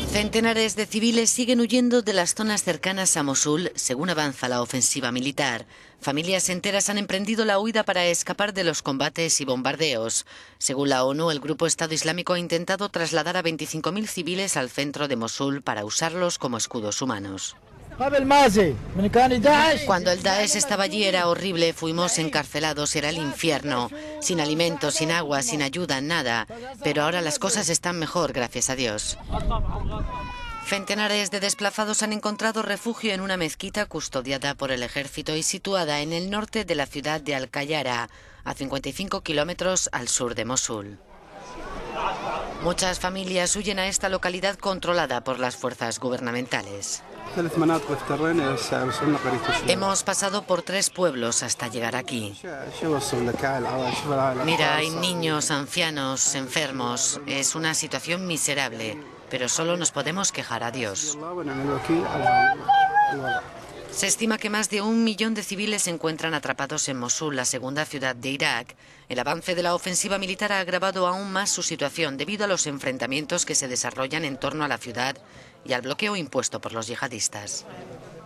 Centenares de civiles siguen huyendo de las zonas cercanas a Mosul según avanza la ofensiva militar. Familias enteras han emprendido la huida para escapar de los combates y bombardeos. Según la ONU, el grupo Estado Islámico ha intentado trasladar a 25.000 civiles al centro de Mosul para usarlos como escudos humanos. Cuando el Daesh estaba allí era horrible, fuimos encarcelados, era el infierno, sin alimentos, sin agua, sin ayuda, nada. Pero ahora las cosas están mejor, gracias a Dios. Centenares de desplazados han encontrado refugio en una mezquita custodiada por el ejército y situada en el norte de la ciudad de Al-Qayyara, a 55 kilómetros al sur de Mosul. Muchas familias huyen a esta localidad controlada por las fuerzas gubernamentales. Hemos pasado por 3 pueblos hasta llegar aquí. Mira, hay niños, ancianos, enfermos. Es una situación miserable, pero solo nos podemos quejar a Dios. Se estima que más de 1 millón de civiles se encuentran atrapados en Mosul, la segunda ciudad de Irak. El avance de la ofensiva militar ha agravado aún más su situación debido a los enfrentamientos que se desarrollan en torno a la ciudad y al bloqueo impuesto por los yihadistas.